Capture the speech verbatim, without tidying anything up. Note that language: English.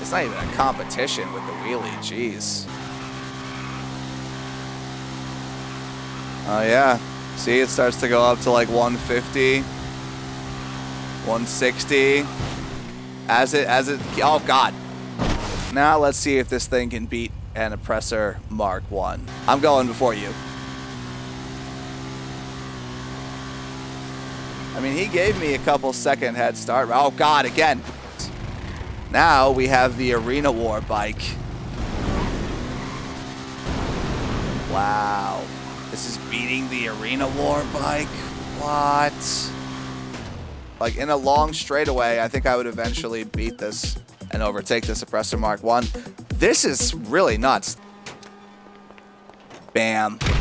It's not even a competition with the wheelie, jeez. Oh yeah, see, it starts to go up to like one fifty, one sixty. As it, as it, oh God. Now let's see if this thing can beat an Oppressor Mark one. I'm going before you. I mean, he gave me a couple second head start. Oh God, again. Now we have the Arena War bike. Wow. This is beating the Arena War bike? What? Like in a long straightaway, I think I would eventually beat this and overtake this Oppressor Mark one. This is really nuts. Bam.